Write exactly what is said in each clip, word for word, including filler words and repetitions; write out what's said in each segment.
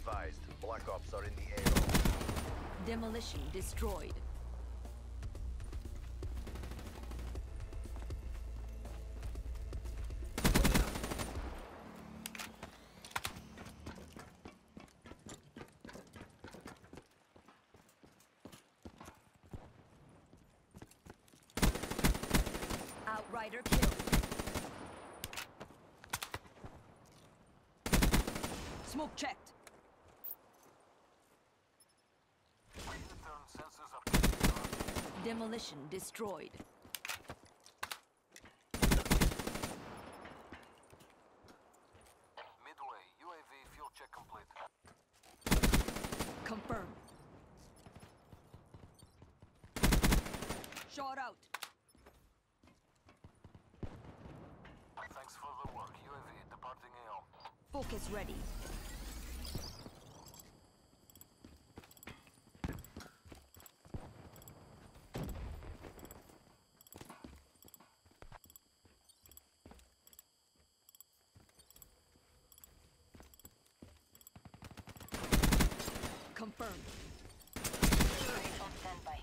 advised, Black Ops are in the A O. Demolition destroyed. Outrider killed. Smoke checked. Demolition destroyed. Midway, U A V fuel check complete. Confirmed. Shot out. Thanks for the work. U A V departing A O. Focus ready. Confirmed. Race on standby.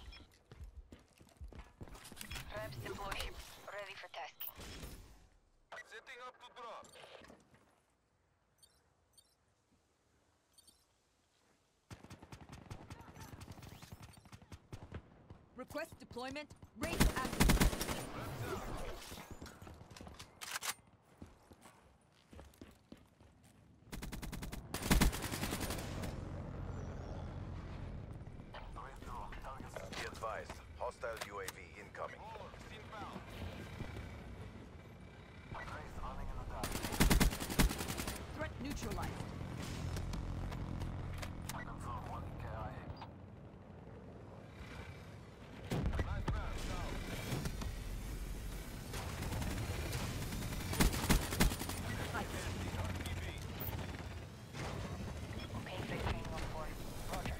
Traps deployed. Ready for tasking. Setting up to drop. Request deployment. Race active. Be advised, hostile U A V incoming. Running in the dark. Threat neutralized. Confirm one K I A. Okay, freight train on board. Roger.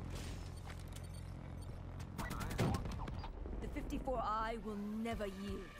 The fifty-four I will never yield.